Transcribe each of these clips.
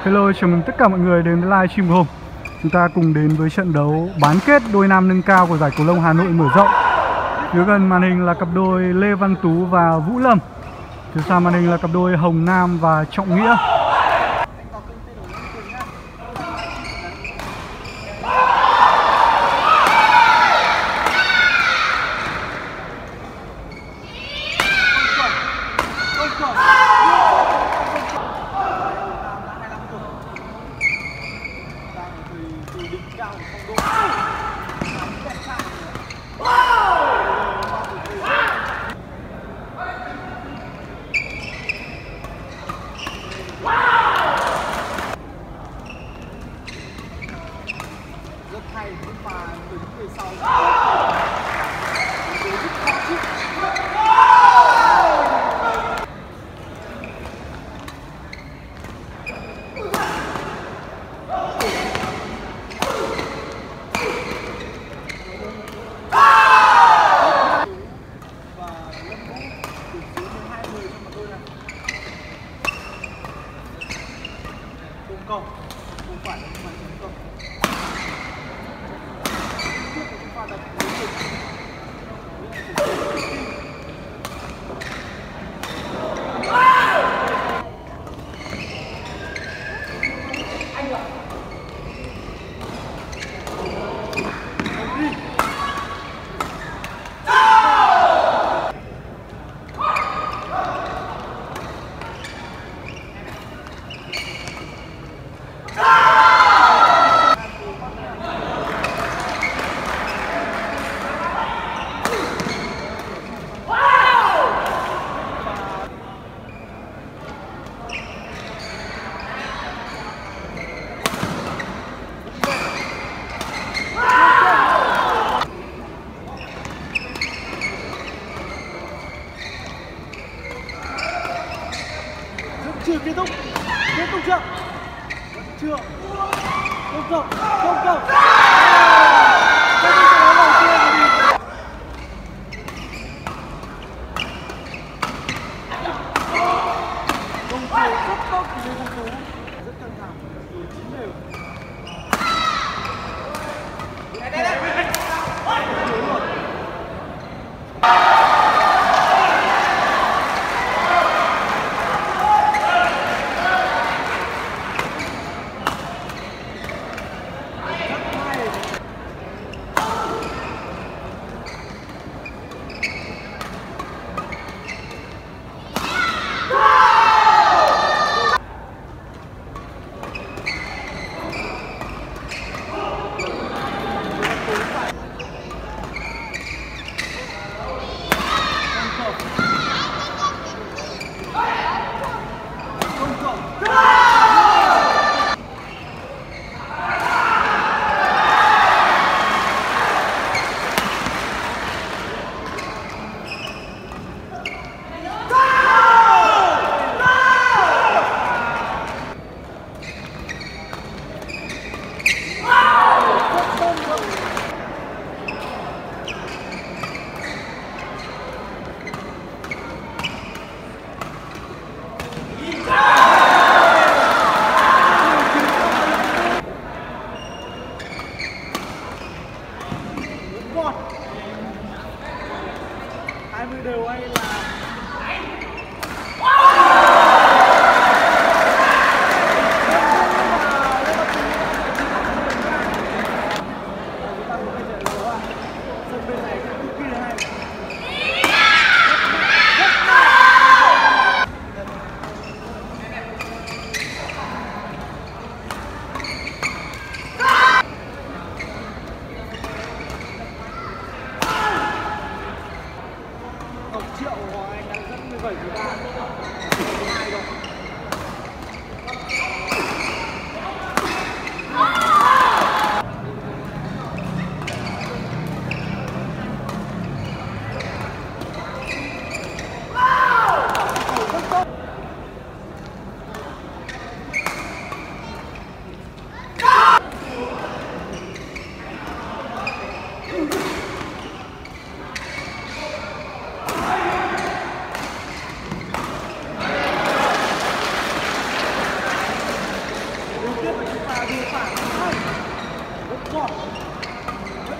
Hello, chào mừng tất cả mọi người đến với live stream của Hùng. Chúng ta cùng đến với trận đấu bán kết đôi nam nâng cao của giải cầu lông Hà Nội mở rộng. Phía gần màn hình là cặp đôi Lê Văn Tú và Vũ Lâm. Phía xa màn hình là cặp đôi Hồng Nam và Trọng Nghĩa. Rất hay nhưng mà đứng về sau cầu không phải là tấn công. Tiếp tục pha đập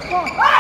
con